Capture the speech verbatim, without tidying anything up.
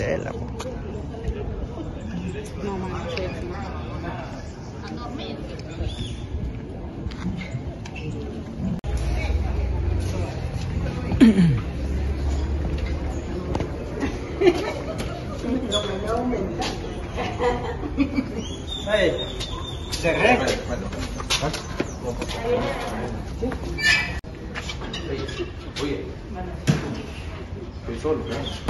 Vela, po. No, ma non c'è. Ehi, c'è re? Oye, estoy solo, ¿no?